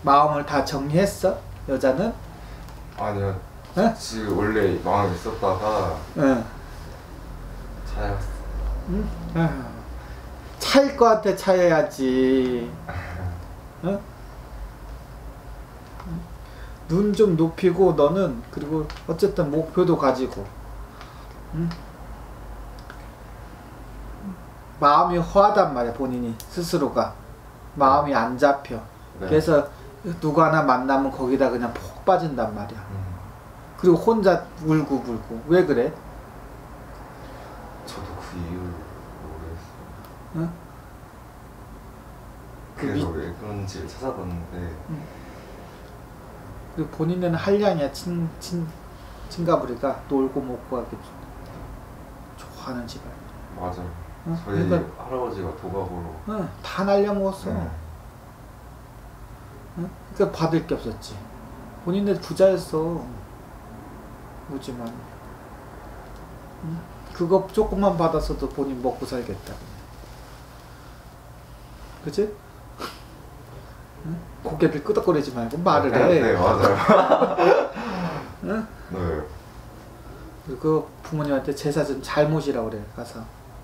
마음을 다 정리했어? 여자는? 아니요. 응? 지금 원래 마음에 있었다가 응. 차였어. 응? 차일 것 같아. 차여야지. 응? 눈 좀 높이고 너는 그리고 어쨌든 목표도 가지고 응? 마음이 허하단 말이야. 본인이 스스로가 마음이 안 잡혀. 네. 그래서 누구 하나 만나면 거기다 그냥 폭 빠진단 말이야. 그리고 혼자 울고 왜 그래? 저도 그 이유를 모르겠어요. 응? 그래서 왜 그런지를 찾아봤는데 그리고 본인은 한량이야. 친가부리가 놀고 먹고 하기 좋아하는 집안. 맞아요. 응? 저희 그러니까, 할아버지가 도박으로 응, 다 날려먹었어. 네. 응? 그러니까 받을 게 없었지. 본인은 부자였어. 오지만 응? 그거 조금만 받았어도 본인 먹고 살겠다. 그치? 응? 고개를 끄덕거리지 말고 말을 해. 네, 맞아요. 응? 네. 그리고 부모님한테 제사 좀 잘못이라고 그래. 가서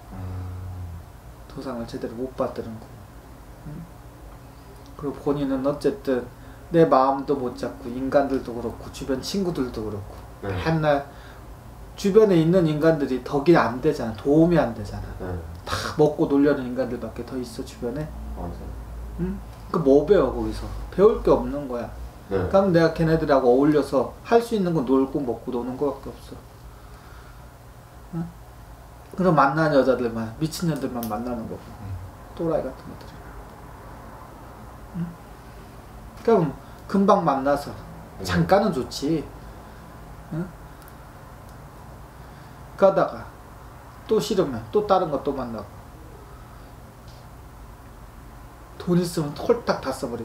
도상을 제대로 못 받드는 거. 응? 그리고 본인은 어쨌든 내 마음도 못 잡고 인간들도 그렇고 주변 친구들도 그렇고 네. 맨날 주변에 있는 인간들이 덕이 안 되잖아. 도움이 안 되잖아. 네. 다 먹고 놀려는 인간들밖에 더 있어 주변에. 맞아요. 응? 그 뭐 배워 거기서? 배울 게 없는 거야. 네. 그럼 내가 걔네들하고 어울려서 할 수 있는 건 놀고 먹고 노는 거밖에 없어. 응? 그럼 만나는 여자들만 미친년들만 만나는 거고 또라이 같은 것들이. 응? 그럼 금방 만나서 잠깐은 좋지. 응? 가다가 또 싫으면 또 다른 거 또 만나고 돈 있으면 홀딱 다 써버리고.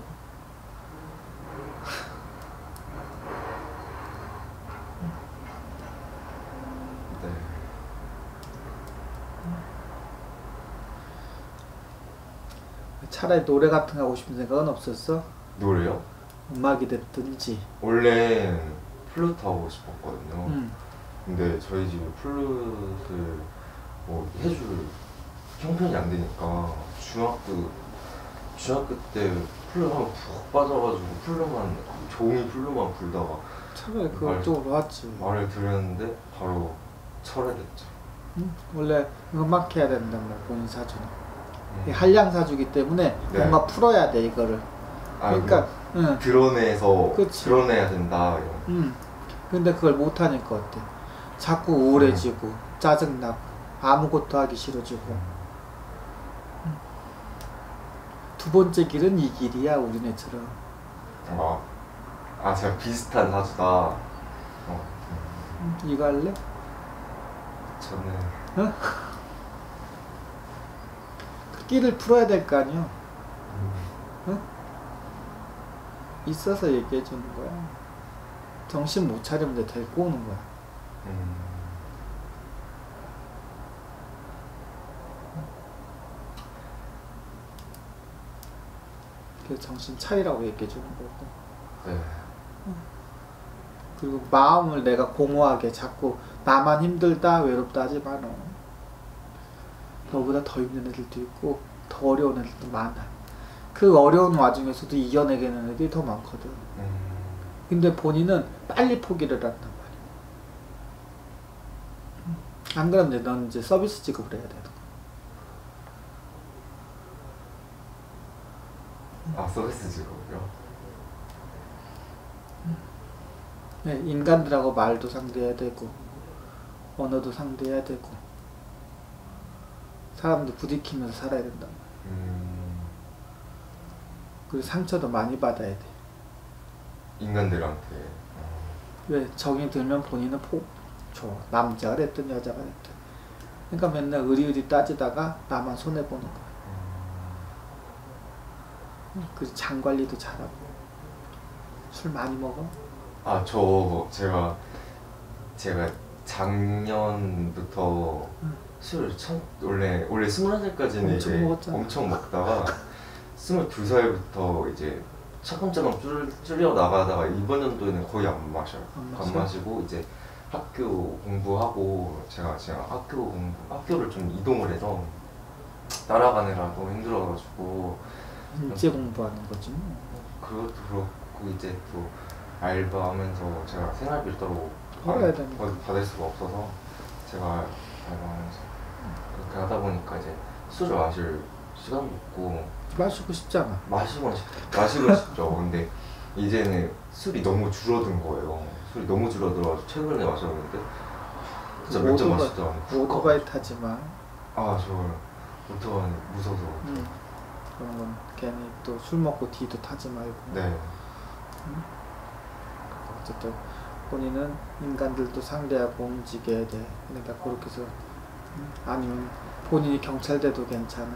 네. 차라리 노래 같은 거 하고 싶은 생각은 없었어? 노래요? 음악이 됐든지. 원래 플루트 하고 싶었거든요. 응. 근데 저희 집에 플룻을 뭐 해줄 형편이 안 되니까 중학교 때 플룻 한번 푹 빠져가지고 플룻만 종이 플룻만 불다가 차라리 그쪽으로 왔지. 말을 들었는데 바로 철회됐죠. 응? 원래 음악 해야 된단 말이야. 본인 사주는. 한량 사주기 때문에 네. 뭔가 풀어야 돼 이거를. 그러니까 응. 드러내서 그치. 드러내야 된다. 응. 근데 그걸 못하니까 어때? 자꾸 우울해지고 짜증나고 아무것도 하기 싫어지고. 응. 두 번째 길은 이 길이야 우리네처럼. 제가 비슷한 사주다. 응? 이거 할래? 저는 응? 그 길을 풀어야 될 거 아니야. 응? 있어서 얘기해 주는 거야. 정신 못 차리면 내 데리고 오는 거야. 그래서 정신 차리라고 얘기해 주는 거고. 네. 그리고 마음을 내가 공허하게 자꾸 나만 힘들다 외롭다 하지 마라. 너보다 더 힘든 애들도 있고 더 어려운 애들도 많아. 그 어려운 와중에서도 이겨내게는 애들이 더 많거든. 근데 본인은 빨리 포기를 한단 말이야. 안 그러면 넌 이제 서비스 직업을 해야 돼. 서비스 직업이요? 네, 인간들하고 말도 상대해야 되고 언어도 상대해야 되고 사람도 부딪히면서 살아야 된단 말이야. 그리고 상처도 많이 받아야 돼. 인간들한테. 왜? 정이 들면 본인은 줘. 남자가 됐든 여자가 됐든. 그러니까 맨날 의리의리 따지다가 나만 손해보는 거야. 그리고 장 관리도 잘하고. 술 많이 먹어? 제가 작년부터 술을 원래 21살까지는 엄청 먹었잖아. 엄청 먹다가 22살부터 이제 차근차근 줄여 나가다가 이번 연도에는 거의 안 마셔요. 안 안 마시고 이제 학교 공부하고 제가 학교를 좀 이동을 해서 따라가느라 너무 힘들어가지고 일제 공부하는 거지 뭐. 그것도 그렇고 이제 또 알바하면서 제가 생활비를 따로 벌어야 되니까. 받을 수가 없어서 제가 알바하면서 그렇게 하다 보니까 이제 술을 마실 시간도 없고 마시고 싶잖아. 마시고 싶죠. 근데 이제는 술이 너무 줄어든 거예요. 술이 너무 줄어들어가지고 최근에 마셨는데 진짜 몇 잔 마시죠. 오토바이 타지 마. 저 오토바이 무서워서. 그런 건 괜히 또 술 먹고 뒤도 타지 말고. 네. 어쨌든 본인은 인간들도 상대하고 움직여야 돼. 그러니까 그렇게 해서 아니면 본인이 경찰대도 괜찮아.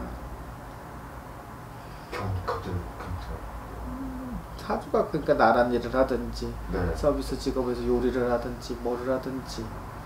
갑자기 경찰. 사주가 그러니까 나란 일을 하든지 네. 서비스 직업에서 요리를 하든지 뭐를 하든지.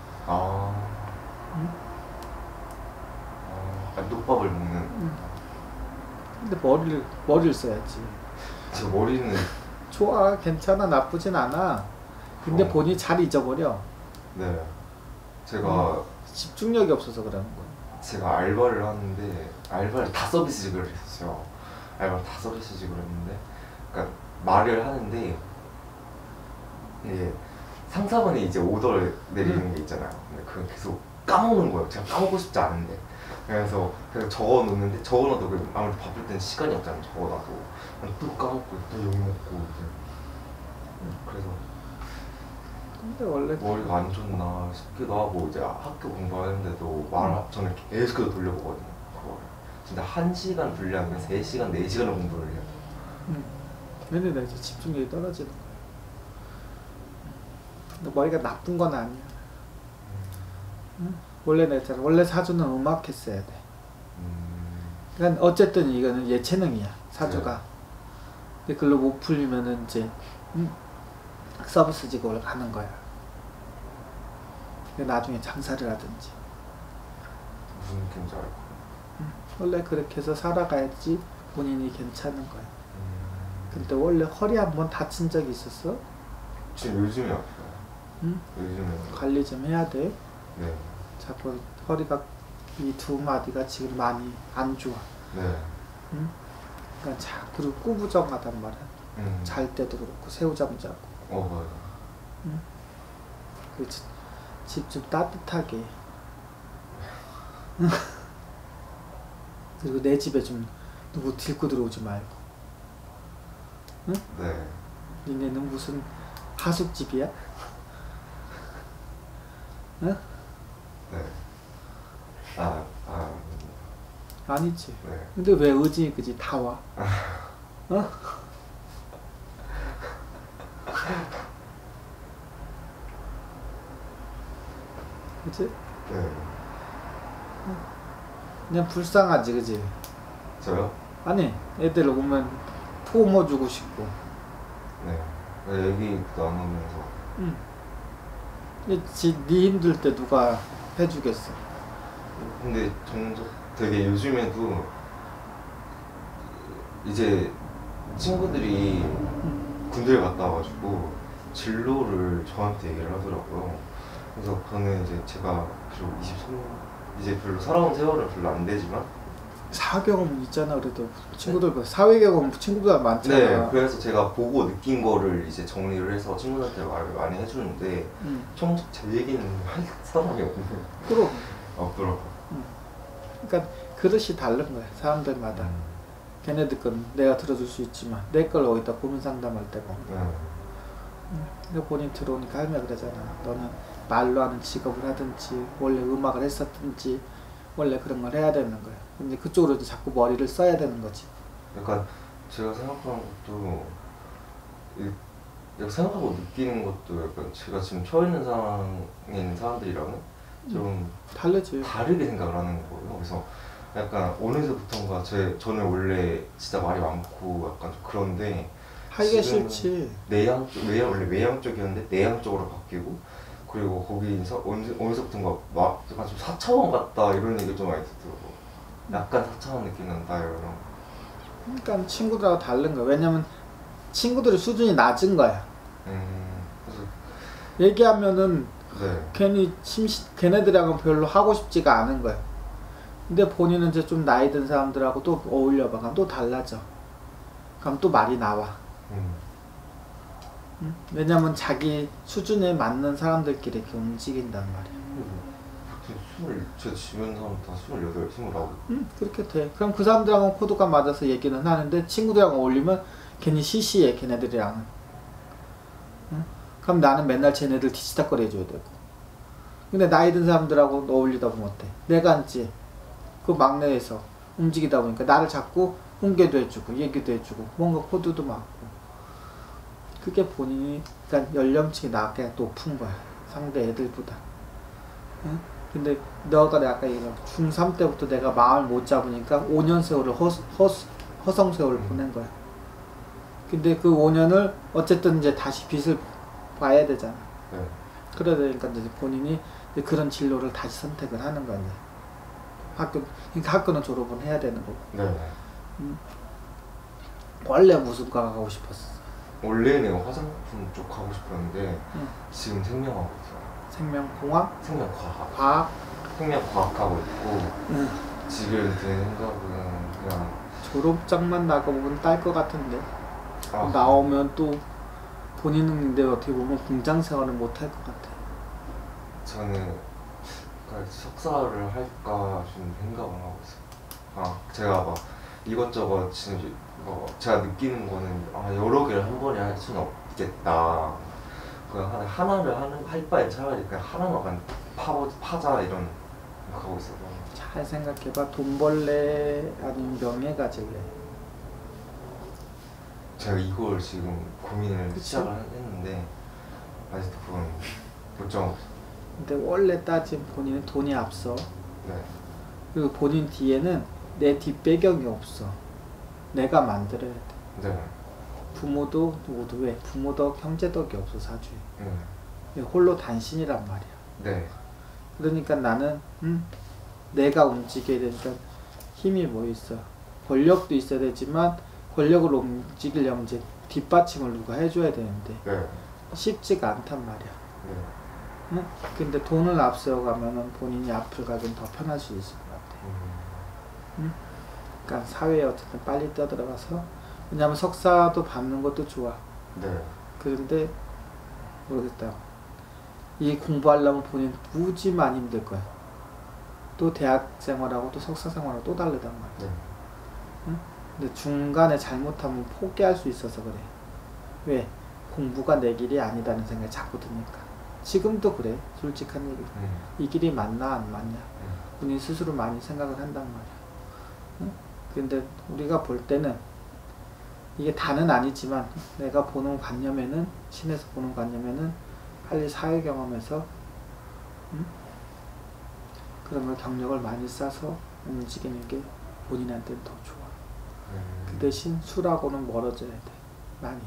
녹밥을 먹는. 근데 머리를 써야지. 제 머리는 좋아, 괜찮아, 나쁘진 않아. 근데 본인이 잘 잊어버려. 네. 제가 집중력이 없어서 그러는 거야. 제가 알바를 하는데 알바를 다 서비스직을 했어요. 알바를 다 서비스직을 했는데, 그러니까 말을 하는데 이게 상사분이 이제 오더를 내리는 게 있잖아요. 근데 그걸 계속 까먹는 거예요. 제가 까먹고 싶지 않은데. 그래서 적어놓는데 적어놔도 아무래도 바쁠 때는 시간이 없잖아요. 적어놔도 또 까먹고 또 욕먹고 이제. 그래서 근데 원래 머리가 안 좋나 싶기도 하고 이제 학교 공부하는데도 저는 계속 돌려보거든요. 그거를 진짜 1시간 분량에 3시간, 4시간을 공부를 해요. 근데 이제 집중력이 떨어지는 거야. 근데 머리가 나쁜 건 아니야. 원래 사주는 음악 했어야 돼. 그러니까 어쨌든 이거는 예체능이야, 사주가. 네. 근데 그걸로 못 풀리면은 이제 서비스 직업을 가는 거야. 나중에 장사를 하든지. 무슨 느낌인지 알고. 원래 그렇게 해서 살아가야지 본인이 괜찮은 거야. 근데 원래 허리 한번 다친 적이 있었어? 지금 요즘에 아파요. 요즘에 관리 좀 해야 돼. 네. 자꾸 허리가 이 두 마디가 지금 많이 안 좋아. 네. 그러니까 자꾸 꾸부정하단 말이야. 잘 때도 그렇고 새우잠 자고. 맞아요. 그 집 좀 따뜻하게. 그리고 내 집에 좀 누구 들고 들어오지 말고. 응? 네. 니네는 무슨 하숙집이야? 응? 네. 아니지. 네. 근데 왜 의지 그지 다 와? 어? 그치? 네. 그냥 불쌍하지, 그지? 저요? 아니, 애들 오면 포모주고 싶고. 네. 얘기 나누면서. 네 힘들 때 누가 해주겠어? 근데 되게 요즘에도 이제 친구들이 군대를 갔다 와가지고 진로를 저한테 얘기를 하더라고요. 그래서 저는 이제 제가 비록 23년 이제 별로 살아온 세월은 별로 안 되지만 사경험 있잖아. 그래도 친구들 사회 경험 친구들 많잖아. 네, 그래서 제가 보고 느낀 거를 이제 정리를 해서 친구들한테 말을 많이 해주는데 제 얘기는 할 사람이 없더라고. 그러니까 그릇이 다른 거야, 사람들마다. 걔네들 건 내가 들어줄 수 있지만 내 걸 어디다 고민 상담할 때가 없고. 근데 본인 들어오니까 할매 그러잖아. 너는 말로 하는 직업을 하든지 원래 음악을 했었든지 원래 그런 걸 해야 되는 거야. 근데 그쪽으로도 자꾸 머리를 써야 되는 거지. 약간 제가 생각하는 것도 생각하고 느끼는 것도 약간 제가 지금 처해 있는 상황인 사람들이랑은 좀 다르지. 다르게 생각을 하는 거예요. 그래서 약간 어느새부턴가 저는 원래 진짜 말이 많고 약간 좀 그런데 하기가 싫지. 원래 외향 쪽이었는데 내향 쪽으로 바뀌고, 그리고 거기서 어느새부턴가 약간 좀 사차원 같다 이런 얘기 좀 많이 듣더라고. 약간 사차원 느낌 난다 이런. 그러니까 친구들하고 다른 거야. 왜냐면 친구들의 수준이 낮은 거야. 그래서 얘기하면은 네. 괜히 걔네들하고는 별로 하고 싶지가 않은 거야. 근데 본인은 이제 좀 나이 든 사람들하고 또 어울려봐. 그럼 또 달라져. 그럼 또 말이 나와. 응? 왜냐면 자기 수준에 맞는 사람들끼리 이렇게 움직인단 말이야. 제 주변 사람 다 28, 29. 응, 그렇게 돼. 그럼 그 사람들하고는 코드가 맞아서 얘기는 하는데 친구들하고 어울리면 괜히 시시해, 걔네들이랑은. 응? 그럼 나는 맨날 쟤네들 뒤치다거리 해줘야 되고. 근데 나이 든 사람들하고 어울리다 보면 어때? 내가 이제 그 막내에서 움직이다 보니까 나를 자꾸 훈계도 해주고 얘기도 해주고 뭔가 코드도 맞고. 그게 본인이, 그러니까 연령층이 나게 높은 거야. 상대 애들보다. 응? 근데 너가 아까 얘기한 중3 때부터 내가 마음을 못 잡으니까 5년 세월을 허송 세월을 보낸 거야. 근데 그 5년을 어쨌든 이제 다시 빛을 봐야 되잖아. 네. 그러다 보니까 이제 본인이 이제 그런 진로를 다시 선택을 하는 거야. 그러니까 학교는 졸업은 해야 되는 거고. 네. 원래 무슨 과 가고 싶었어? 원래는 화장품 쪽 하고 싶었는데 지금 생명하고 있어요. 생명공학? 생명과학. 과학? 생명과학 하고 있고 지금 드는 생각은 그냥 졸업장만 나가보면 딸 것 같은데 나오면 또 본인은 근데 어떻게 보면 공장 생활은 못 할 것 같아. 저는 그러니까 석사를 할까 좀 생각을 하고 있어요. 제가 막 이것저것 지금 제가 느끼는 거는 여러 개를 한 번에 할 수는 없겠다. 그냥 하나를 할 바에 차라리 그냥 하나만 그냥 파자 이런 생각하고 있어서. 잘 생각해봐. 돈 벌래 아니면 명예 가질래? 제가 이걸 지금 고민을 그치? 시작을 했는데 아직도 그건 못 정하고 있어요. 근데 원래 따지면 본인은 돈이 앞서. 네. 그리고 본인 뒤에는 내 뒷배경이 없어. 내가 만들어야 돼. 네. 부모도 모두 왜? 부모덕 형제덕이 없어 사주에. 네. 홀로 단신이란 말이야. 네. 그러니까 나는 내가 움직여야 되니까 힘이 뭐 있어. 권력도 있어야 되지만 권력을 움직이려면 이제 뒷받침을 누가 해줘야 되는데 네. 쉽지가 않단 말이야. 네. 응? 근데 돈을 앞세워가면은 본인이 앞을 가긴 더 편할 수 있을 것 같아. 응? 그러니까 사회에 어쨌든 빨리 떠들어가서, 왜냐면 석사도 받는 것도 좋아. 네. 그런데 모르겠다. 이 공부하려면 본인 무지만 힘들 거야. 또 대학 생활하고 또 석사 생활하고 또 다르단 말이야. 네. 응? 근데 중간에 잘못하면 포기할 수 있어서 그래. 왜? 공부가 내 길이 아니다는 생각이 자꾸 드니까. 지금도 그래. 솔직한 얘기. 이 길이 맞나 안 맞냐. 본인 스스로 많이 생각을 한단 말이야. 응? 근데 우리가 볼 때는 이게 다는 아니지만 내가 보는 관념에는, 신에서 보는 관념에는 빨리 사회 경험에서 그런 걸 경력을 많이 쌓아서 움직이는 게 본인한테는 더 좋아. 그 대신 술하고는 멀어져야 돼. 많이.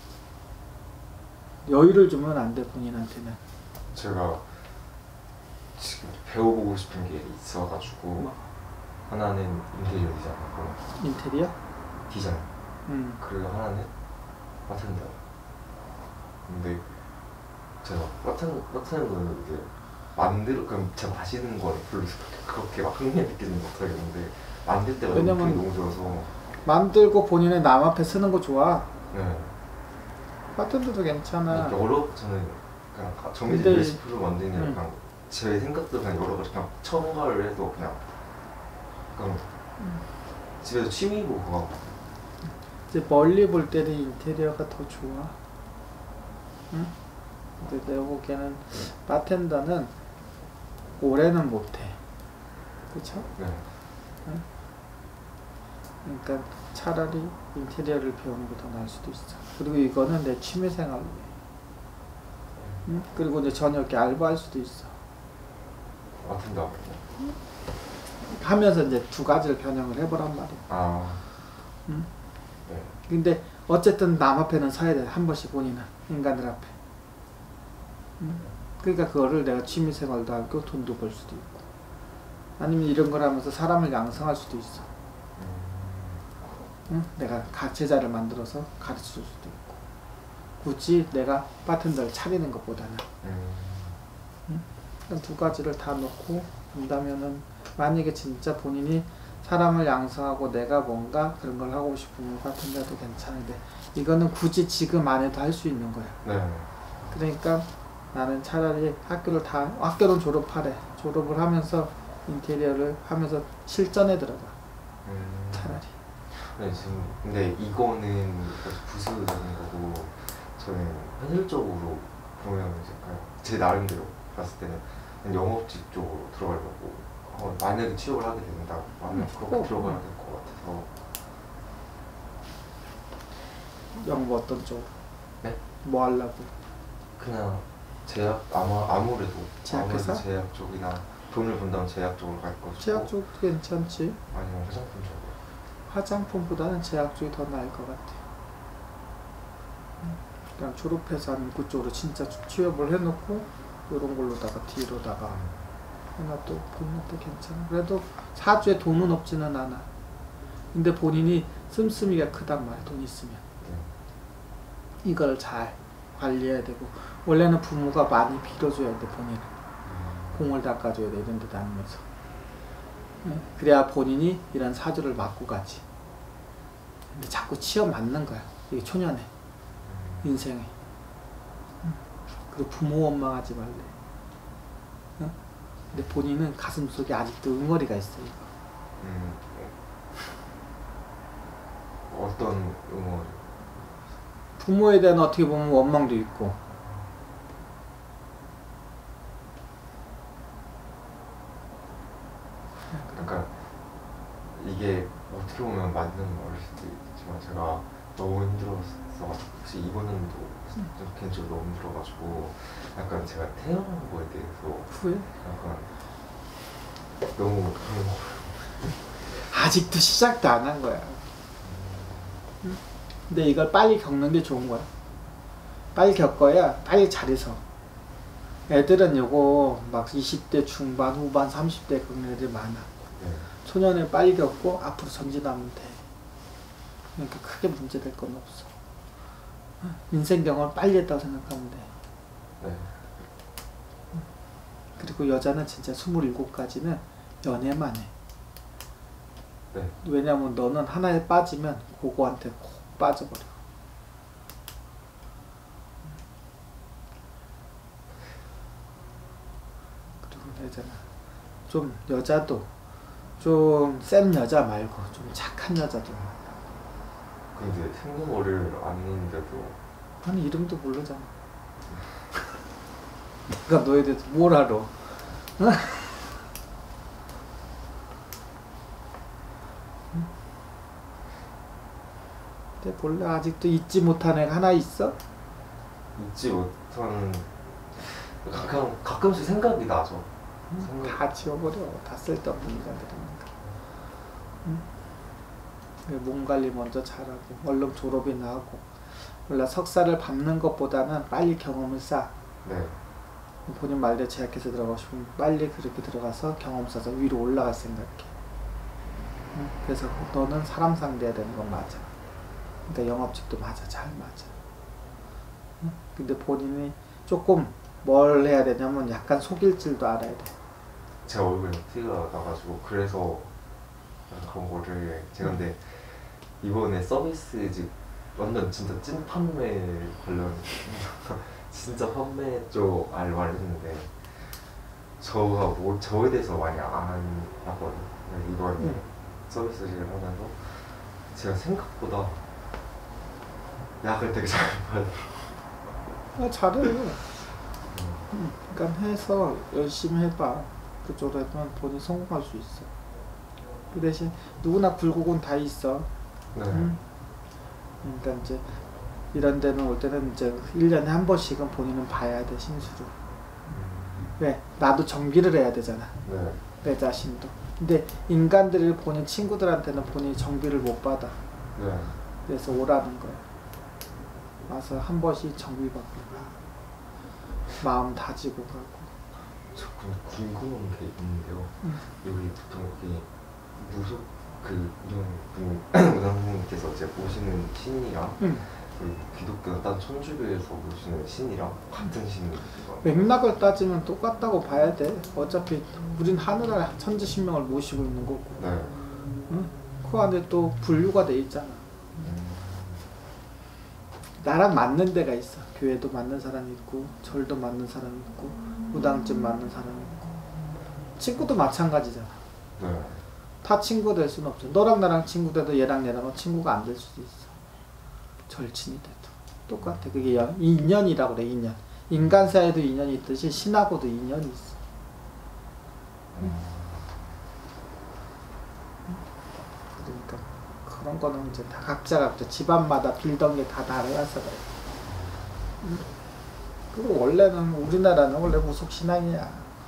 여유를 주면 안 돼, 본인한테는. 제가 지금 배워보고 싶은 게 있어가지고 뭐? 하나는 인테리어 디자인이고 인테리어? 디자인 그리고 하나는 바텐더. 근데 제가 바텐더는 이제 그럼 제가 마시는 거를 별로 그렇게 막 흥미 느끼지는 못하겠는데 만들 때가 너무 좋아서. 만들고 본인의 남 앞에 쓰는 거 좋아. 네. 바텐더도 괜찮아. 저는 그냥 정해진 레시피로 만드는 게 그냥 제 생각도 그냥 여러 가지 그냥 첨가를 해도 그냥 집에서 취미고 그거. 이제 멀리 볼 때는 인테리어가 더 좋아. 응? 근데 내가 보기에는 바텐더는 올해는 못해. 그쵸? 네. 응? 그러니까 차라리 인테리어를 배우는 게 더 나을 수도 있어. 그리고 이거는 내 취미생활로 해. 응? 그리고 이제 저녁에 알바할 수도 있어. 바텐더 하면서 이제 두 가지를 변형을 해보란 말이야. 응? 네. 근데 어쨌든 남 앞에는 서야 돼. 한 번씩 본인은. 인간들 앞에. 응? 그러니까 그거를 내가 취미생활도 하고 돈도 벌 수도 있고. 아니면 이런 걸 하면서 사람을 양성할 수도 있어. 응? 내가 제자를 만들어서 가르쳐 줄 수도 있고 굳이 내가 바텐더를 차리는 것보다는 응? 두 가지를 다 놓고 본다면은 만약에 진짜 본인이 사람을 양성하고 내가 뭔가 그런 걸 하고 싶으면 바텐더도 괜찮은데 이거는 굳이 지금 안 해도 할 수 있는 거야. 네. 그러니까 나는 차라리 학교는 졸업하래. 졸업을 하면서 인테리어를 하면서 실전에 들어가. 차라리. 네, 지금 근데 이거는 부수적인 거고 저는 현실적으로 보면 이제 제 나름대로 봤을 때는 영업직 쪽으로 들어가려고 만약에 취업을 하게 된다 하면 그렇게 들어가야 될 것 같아서. 영업 어떤 쪽? 네? 뭐 하려고? 그냥 제약 아무래도 제약회사? 제약 쪽이나 돈을 번다면 제약 쪽으로 갈 것이고. 제약 쪽도 괜찮지. 아니면 화장품 쪽으로. 화장품보다는 제약 쪽이 더 나을 것 같아. 그냥 졸업해서 하는 그쪽으로 진짜 취업을 해놓고 이런 걸로다가 뒤로다가 하나 또 보면 또 괜찮아. 그래도 사주에 돈은 없지는 않아. 근데 본인이 씀씀이가 크단 말이야. 돈 있으면. 이걸 잘 관리해야 되고 원래는 부모가 많이 빌어줘야 돼. 본인은 공을 닦아줘야 돼. 이런 데 다니면서. 그래야 본인이 이런 사주를 맡고 가지. 근데 자꾸 치여 맞는 거야. 이게 초년에 인생에. 그리고 부모 원망하지 말래. 근데 본인은 가슴속에 아직도 응어리가 있어. 이거. 어떤 응어리? 부모에 대한 어떻게 보면 원망도 있고. 그러니까 이게 어떻게 보면 맞는 말일 수도 있지만 제가 너무 힘들었어. 혹시 이번에도 좀 개인적으로 너무 힘들어가지고 약간 제가 태어난 거에 대해서 후회? 약간 너무 아직도 시작도 안 한 거야. 근데 이걸 빨리 겪는 게 좋은 거야. 빨리 겪어야 빨리 잘해서. 애들은 요거 막 20대 중반, 후반, 30대 그런 애들 많아. 초년에 빨리 겪고 앞으로 전진하면 돼. 그러니까 크게 문제될 건 없어. 인생 경험을 빨리 했다고 생각하면 돼. 네. 그리고 여자는 진짜 27까지는 연애만 해. 네. 왜냐면 너는 하나에 빠지면 그거한테 콕 빠져버려. 그리고 여자는 좀 여자도 좀 센 여자 말고 좀 착한 여자도 많아. 근데 생년월일 아닌데도 아니 이름도 모르잖아. 내가 너에 대해서 뭘 알아? 근데 본래 아직도 잊지 못한 애가 하나 있어? 잊지 못하는 가끔씩 생각이 나죠. 다 지워버려. 다 쓸데없는 인간들이니까. 몸 관리 먼저 잘하고 얼른 졸업이나 하고. 원래 석사를 밟는 것보다는 빨리 경험을 쌓아. 네. 본인 말대로 제약회사 들어가고 싶으면 빨리 그렇게 들어가서 경험 쌓아서 위로 올라갈 생각해. 그래서 너는 사람 상대해야 되는 건 맞아. 그러니까 영업직도 맞아. 잘 맞아. 근데 본인이 조금 뭘 해야 되냐면 약간 속일 줄도 알아야 돼. 제 얼굴에 티가 나가지고 그래서 그런 거를 제가 근데 이번에 서비스직 완전 진짜 찐 판매 관련 진짜 판매 쪽 알바를 했는데 저에 대해서 많이 안 하거든요. 이번에 서비스직을 하면서 제가 생각보다 약을 되게 잘 받아요. 잘해. 그러니까 해서 열심히 해봐. 그쪽으로 하면 본인 성공할 수 있어. 그 대신 누구나 굴곡은 다 있어. 네. 그러니까 이제 이런 데는 올 때는 이제 1년에 한 번씩은 본인은 봐야 돼. 신수를. 왜? 나도 정비를 해야 되잖아. 네. 내 자신도. 근데 인간들이 본인 친구들한테는 본인이 정비를 못 받아. 네. 그래서 오라는 거야. 와서 한 번씩 정비 받고 가. 마음 다지고 가고. 저 궁금한 게 있는데요. 여기 보통 여기 무속 운영분 사장님께서 이제 모시는 신이랑 그 기독교 딴 천주교에서 모시는 신이랑 같은 신인가요? 맥락을 따지면 똑같다고 봐야 돼. 어차피 우린 하늘나라 천지신명을 모시고 있는 거고. 네. 응? 그 안에 또 분류가 돼 있잖아. 나랑 맞는 데가 있어. 교회도 맞는 사람이 있고, 절도 맞는 사람이 있고, 무당집 맞는 사람이 있고. 친구도 마찬가지잖아. 네. 다 친구 될 수는 없죠. 너랑 나랑 친구 돼도 얘랑 얘랑은 친구가 안 될 수도 있어. 절친이 돼도. 똑같아. 그게 인연이라고 그래, 인연. 인간 사이에도 인연이 있듯이 신하고도 인연이 있어. 그러니까 그런 거는 이제 다 각자 집안마다 빌던 게 다 달라서 그래. 그리고 원래는 우리나라는 원래 무속 신앙이야.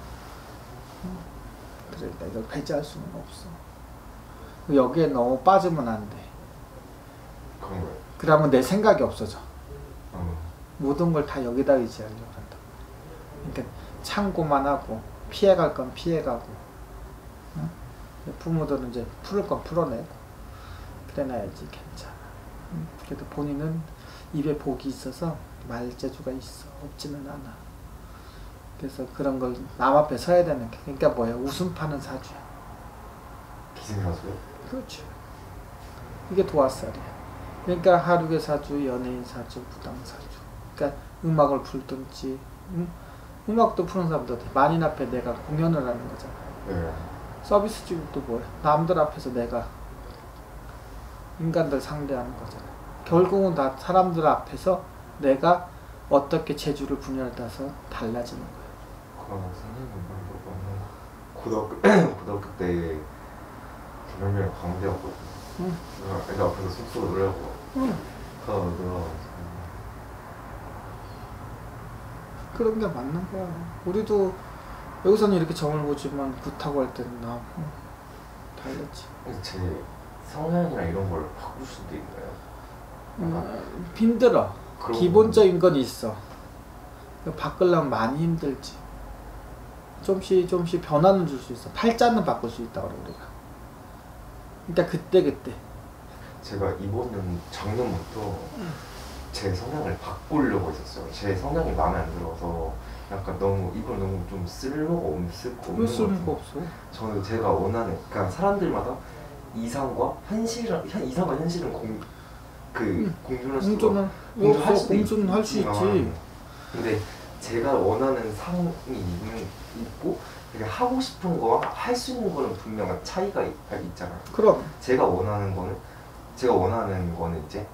그러니까 이걸 배제할 수는 없어. 여기에 너무 빠지면 안 돼. 그런 거예요. 그러면 내 생각이 없어져. 모든 걸 다 여기다 의지하려고 한다. 그러니까 참고만 하고 피해갈 건 피해가고, 응? 부모들은 이제 풀을 건 풀어내고 그래놔야지 괜찮아. 응? 그래도 본인은 입에 복이 있어서 말재주가 있어. 없지는 않아. 그래서 그런 걸 남 앞에 서야 되는 게, 그러니까 뭐야, 웃음 파는 사주야. 기생사주요? 그렇죠. 이게 도화살이야. 그러니까 하루의 사주, 연예인 사주, 무당 사주. 그러니까 음악을 풀든지, 음악도 푸는 사람도 돼. 만인 앞에 내가 공연을 하는 거잖아. 네. 서비스직도 뭐야? 남들 앞에서 내가 인간들 상대하는 거잖아. 결국은 다 사람들 앞에서 내가 어떻게 재주를 분열해서 달라지는 거야. 그럼 선생님 말로 고등학교 때 김영민이랑 광대였거든요. 애들 앞에서 쑥쑥 놀려고 그런 게 맞는 거야. 우리도 여기서는 이렇게 점을 보지만 굿하고 할 때는 나 달랐지. 제 성향이나 이런 걸 바꿀 수도 있나요? 힘들어. 기본적인 건 있어. 바꾸려면 많이 힘들지. 좀씩 변화는 줄 수 있어. 팔자는 바꿀 수 있다고 그래, 우리가. 그러니까 그때. 제가 이번 작년부터 제 성향을 바꾸려고 했었어요. 제 성향이 마음에 안 들어서 약간 이걸 너무 좀 쓸모가 없을 것 왜 쓸모가 없어? 저는 제가 원하는, 그러니까 사람들마다 이상과 현실은 공존할 수가 공존은 할 수 있지. 근데 제가 원하는 상이 있고 하고 싶은 거와 할 수 있는 거는 분명한 차이가 있잖아요. 그럼 제가 원하는 거는 이제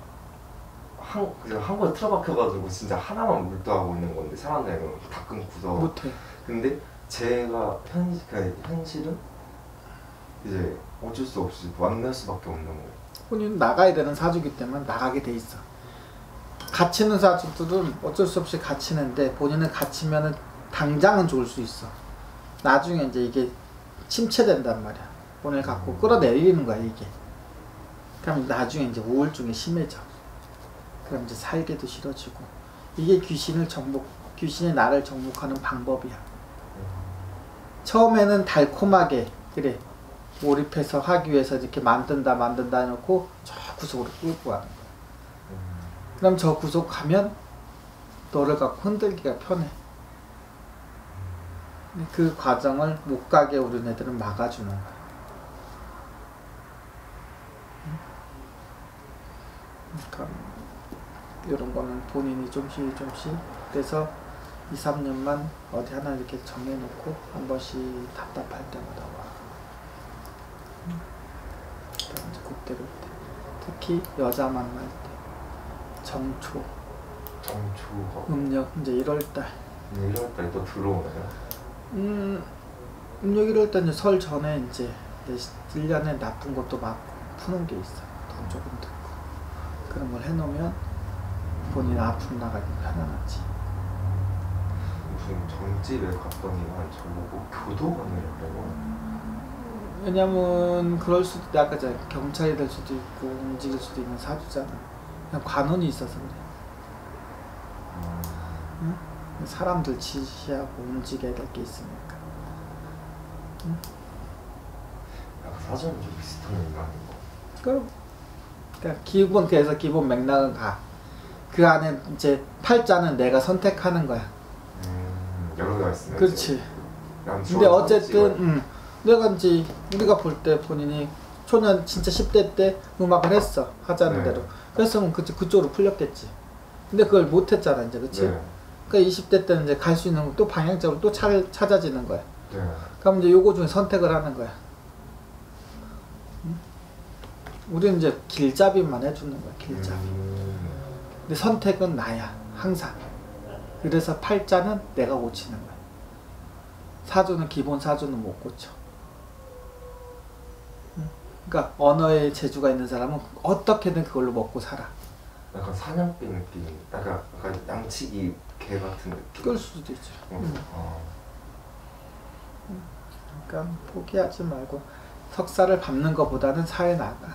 한 번에 틀어박혀가지고 진짜 하나만 몰두하고 있는 건데 사람들은 다 끊고서 못해. 근데 제가 현실은 이제 어쩔 수 없이 만날 수밖에 없는 거예요. 본인은 나가야 되는 사주기 때문에 나가게 돼 있어. 갇히는 사주들은 어쩔 수 없이 갇히는데 본인은 갇히면은 당장은 좋을 수 있어. 나중에 이제 이게 침체된단 말이야. 본인을 갖고 끌어내리는 거야, 이게. 그럼 나중에 이제 우울증이 심해져. 그럼 이제 살기도 싫어지고. 이게 귀신이 나를 정복하는 방법이야. 처음에는 달콤하게, 그래, 몰입해서 하기 위해서 이렇게 만든다 해놓고 저 구석으로 끌고 가는 거야. 그럼 저 구석 가면 너를 갖고 흔들기가 편해. 그 과정을 못 가게 우리네들은 막아주는 거야. 그러니까 이런 거는 본인이 좀씩 그래서 2-3년만 어디 하나 이렇게 정해놓고 한 번씩 답답할 때마다 와. 이제 그때로 특히 여자 만날 때 정초가 음력 이제 1월달 1월달에 또 들어오나요? 음력 1월달 이제 설 전에 이제 1년에 나쁜 것도 맞고 푸는 게 있어. 돈 조금 듣고 그런 걸 해놓으면 본인 아픔 나가기 편안하지. 무슨 전집에 갔더니만 저보고 교도관이라고. 왜냐면 그럴 수도 있다. 아까 경찰이 될 수도 있고 움직일 수도 있는 사주잖아. 그냥 관운이 있어서 그래. 응? 사람들 지시하고 움직여야 될 게 있으니까. 응? 약간 사주는 좀 비슷한 인간인 거. 그럼 그러니까 그래서 기본 맥락은 가. 그 안에 이제 팔자는 내가 선택하는 거야. 여러 개가 있으면. 그렇지. 근데 어쨌든 내가 이제 우리가 볼 때 본인이 초년 진짜 10대 때 음악을 했어. 하자는 대로. 그랬으면 그쪽으로 풀렸겠지. 근데 그걸 못 했잖아, 이제. 그치? 그러니까 20대 때는 이제 갈 수 있는 또 방향적으로 또 찾아지는 거야. 그럼 이제 요거 중에 선택을 하는 거야. 우리는 이제 길잡이만 해주는 거야, 길잡이. 근데 선택은 나야, 항상. 그래서 팔자는 내가 고치는 거야. 사주는 기본 사주는 못 고쳐. 그러니까 언어에 재주가 있는 사람은 어떻게든 그걸로 먹고 살아. 약간 사냥개 느낌, 약간 양치기 개 같은 느낌. 그럴 수도 있죠. 그러니까 포기하지 말고 석사를 밟는 것보다는 사회 나가.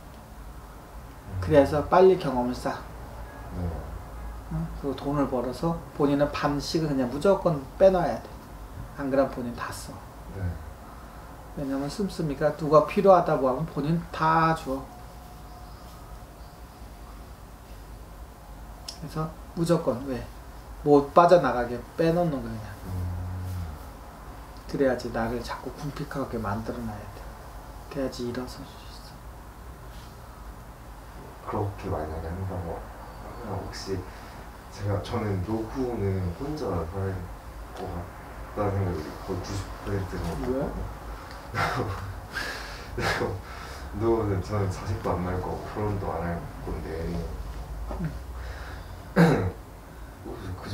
그래서 빨리 경험을 쌓아. 그리고 돈을 벌어서 본인은 반씩은 그냥 무조건 빼놔야 돼. 안 그러면 본인 다 써. 왜냐면 씀씀이가 누가 필요하다고 하면 본인 다 줘. 그래서 무조건 왜? 못 빠져나가게 빼놓는 거야 그냥. 그래야지 나를 자꾸 궁핍하게 만들어놔야 돼. 그래야지 일어설 수 있어. 그렇게 만약에 한다고 하면 혹시 저는 노후는 혼자 살 것 같다는 생각이 거의 90%는 왜? 노후는 저는 자식도 안 낳을 거고 결혼도 안 할 건데 혹시 그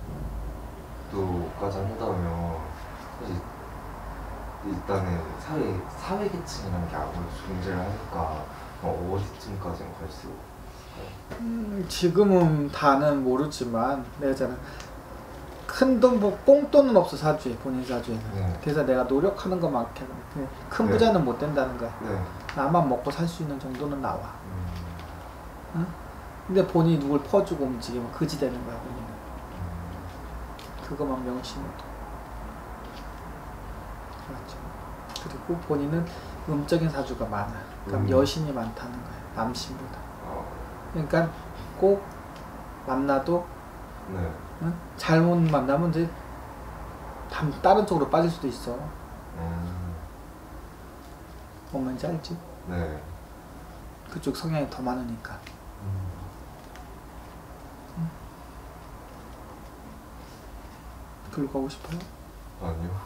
정도까지 한다면 사실 일단은 사회계층이라는 게 아무리 존재를 하니까 어디쯤까지는 갈 수 있을까요? 지금은 다는 모르지만 내가 큰돈 뭐 꽁돈은 없어 사주에 본인 사주에는. 그래서 내가 노력하는 것만큼 큰 부자는 못 된다는 거야. 나만 먹고 살 수 있는 정도는 나와. 응? 근데 본인이 누굴 퍼주고 움직이면 그지 되는 거야 본인은. 그것만 명심해도. 그렇죠. 그리고 본인은 음적인 사주가 많아. 그럼 여신이 많다는 거야 남신보다. 그러니까 꼭 만나도 응? 잘못 만나면 이제 다른 쪽으로 빠질 수도 있어. 뭔 말인지 알지? 그쪽 성향이 더 많으니까. 글로 가고 싶어요? 아니요.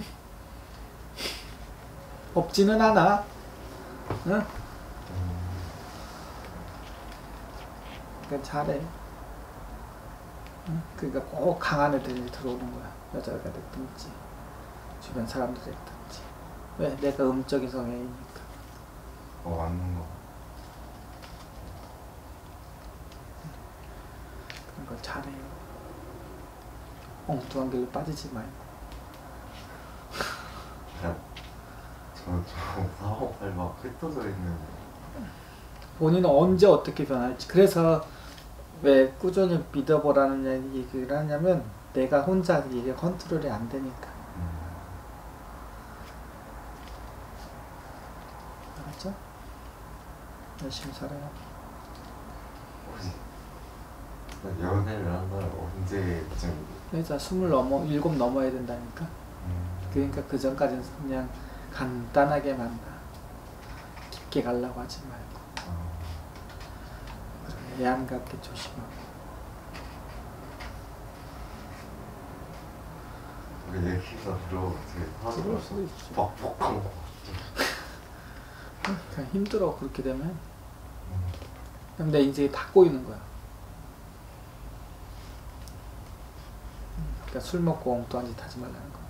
없지는 않아. 응? 그러니까 잘해. 응? 그러니까 꼭 강한 애들이 들어오는 거야. 여자가 됐든지 주변 사람들이 됐든지. 왜? 내가 음적인 성향이니까. 맞는 거. 그런 걸 잘해요. 엉뚱한 길로 빠지지 말고. 저는 좀 사업을 막 흩어져 있는. 본인은 언제 어떻게 변할지. 그래서 왜 꾸준히 믿어보라는 얘기를 하냐면 내가 혼자 이게 컨트롤이 안 되니까. 알았죠? 열심히 살아요. 혹시 연애를 한다면 언제쯤? 그래서 27 넘어야 된다니까. 그러니까 그 전까지는 그냥 간단하게 만나. 깊게 가려고 하지 말고. 애안 갖게 조심하고. 얘기가 들어올 수도 있지. 뻑뻑한 거. 그냥 힘들어 그렇게 되면. 그럼 내 인생이 다 꼬이는 거야. 그러니까 술 먹고 엉뚱한 짓 하지 말라는 거.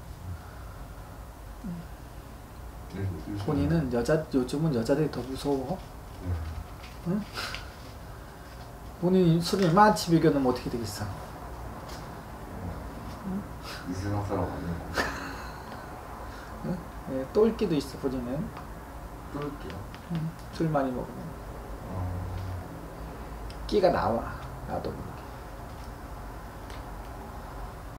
본인은 요즘은 여자들이 더 무서워. 응? 본인이 술을 이만치 비교놓으면 어떻게 되겠어? 응? 이 세상 사람 아니야. 응? 예, 똘끼도 있어 본인은. 똘끼요? 술 많이 먹으면 끼가 나와 나도.